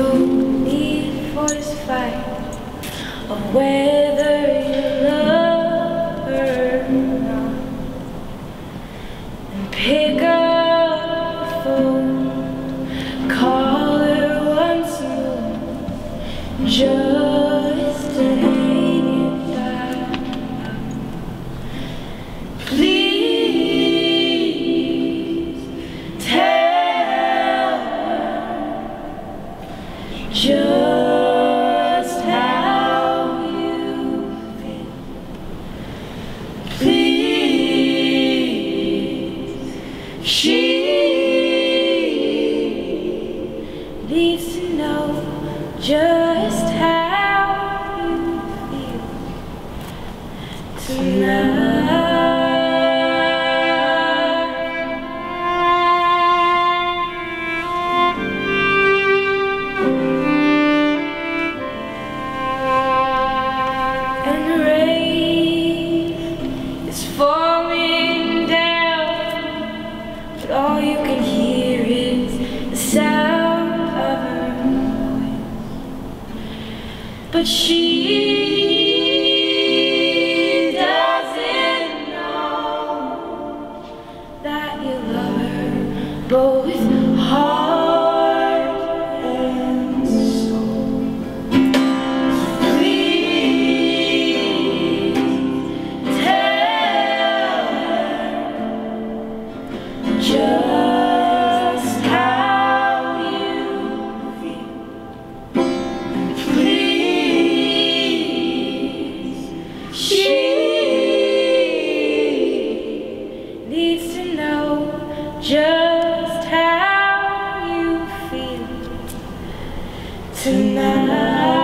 no need for this fight of whether you love her or not. And pick up the phone, call her once more, just to hang it back. Please tell her just how you feel. Please, she needs to know just how you feel tonight. Falling down, but all you can hear is the sound of her voice. But she doesn't know that you love her both heart and soul. Just how you feel. Please, she needs to know just how you feel tonight.